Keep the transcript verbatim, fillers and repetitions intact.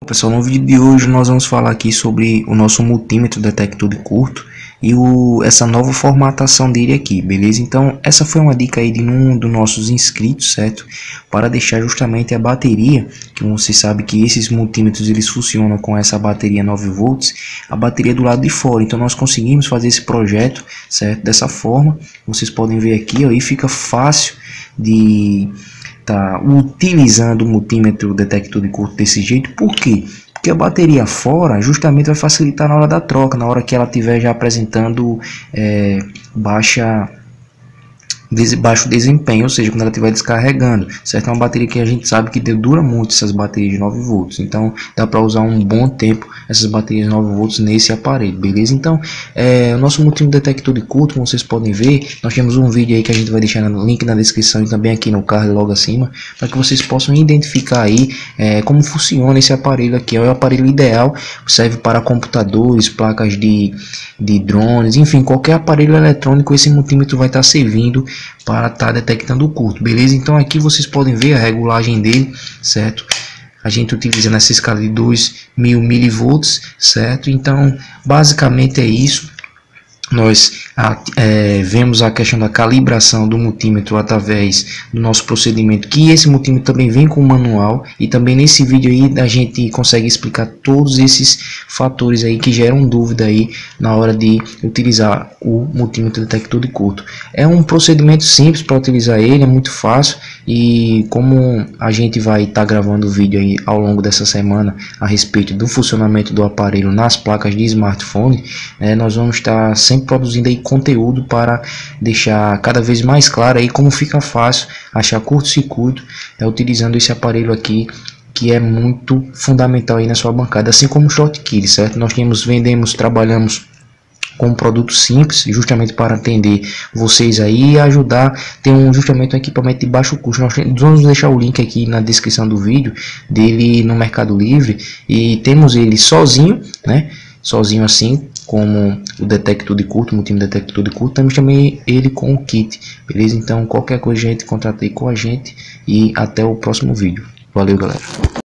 Pessoal, no vídeo de hoje nós vamos falar aqui sobre o nosso multímetro detector de curto e o, essa nova formatação dele aqui, beleza? Então essa foi uma dica aí de um dos nossos inscritos, certo? Para deixar justamente a bateria, que você sabe que esses multímetros eles funcionam com essa bateria nove volts, a bateria do lado de fora. Então nós conseguimos fazer esse projeto, certo? Dessa forma, vocês podem ver aqui, ó, e fica fácil de tá utilizando o multímetro detector de curto desse jeito. Por quê? Porque a bateria fora justamente vai facilitar na hora da troca, na hora que ela estiver já apresentando é, baixa baixo desempenho, ou seja, quando ela estiver descarregando, certo? É uma bateria que a gente sabe que dura muito, essas baterias de nove volts, então dá para usar um bom tempo essas baterias de nove volts nesse aparelho, beleza? Então é, o nosso multímetro detector de curto, como vocês podem ver, nós temos um vídeo aí que a gente vai deixar no link na descrição e também aqui no card logo acima, para que vocês possam identificar aí é, como funciona esse aparelho aqui. É o aparelho ideal, serve para computadores, placas de, de drones, enfim, qualquer aparelho eletrônico esse multímetro vai estar servindo para estar tá detectando o curto, beleza? Então aqui vocês podem ver a regulagem dele, certo? A gente utiliza nessa escala de dois mil milivolts, certo? Então basicamente é isso. Nós é, vemos a questão da calibração do multímetro através do nosso procedimento, que esse multímetro também vem com o manual, e também nesse vídeo aí a gente consegue explicar todos esses fatores aí que geram dúvida aí na hora de utilizar o multímetro detector de curto. É um procedimento simples para utilizar ele, é muito fácil, e como a gente vai estar tá gravando o vídeo aí ao longo dessa semana a respeito do funcionamento do aparelho nas placas de smartphone, é, nós vamos estar tá sempre produzindo aí conteúdo para deixar cada vez mais claro aí como fica fácil achar curto-circuito é, utilizando esse aparelho aqui, que é muito fundamental aí na sua bancada, assim como o Shortkey, certo? Nós temos, vendemos, trabalhamos com um produto simples, justamente para atender vocês aí e ajudar. Tem um, justamente um equipamento de baixo custo. Nós vamos deixar o link aqui na descrição do vídeo dele no Mercado Livre, e temos ele sozinho, né? Sozinho assim, como o detector de curto, o multímetro detector de curto, temos também ele com o kit, beleza? Então qualquer coisa a gente contrata aí com a gente, e até o próximo vídeo. Valeu, galera.